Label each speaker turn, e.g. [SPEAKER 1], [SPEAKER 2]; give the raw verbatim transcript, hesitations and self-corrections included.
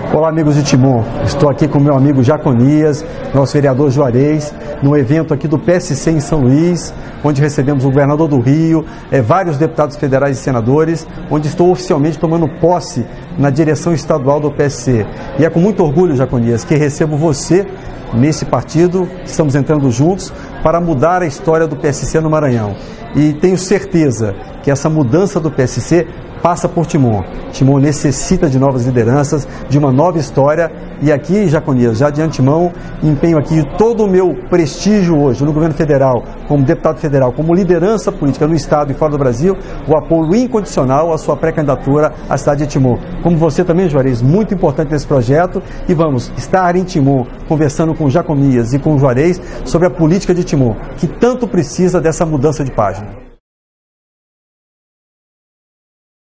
[SPEAKER 1] Olá, amigos de Timon. Estou aqui com meu amigo Jaconias, nosso vereador Juarez, no evento aqui do P S C em São Luís, onde recebemos o governador do Rio, é, vários deputados federais e senadores, onde estou oficialmente tomando posse na direção estadual do P S C. E é com muito orgulho, Jaconias, que recebo você nesse partido, estamos entrando juntos para mudar a história do P S C no Maranhão. E tenho certeza que essa mudança do P S C passa por Timon. Timon necessita de novas lideranças, de uma nova história, e aqui, Jaconias, já de antemão, empenho aqui todo o meu prestígio hoje no governo federal, como deputado federal, como liderança política no estado e fora do Brasil, o apoio incondicional à sua pré-candidatura à cidade de Timon. Como você também, Juarez, muito importante nesse projeto, e vamos estar em Timon conversando com o Jaconias e com o Juarez sobre a política de Timon, que tanto precisa dessa mudança de página.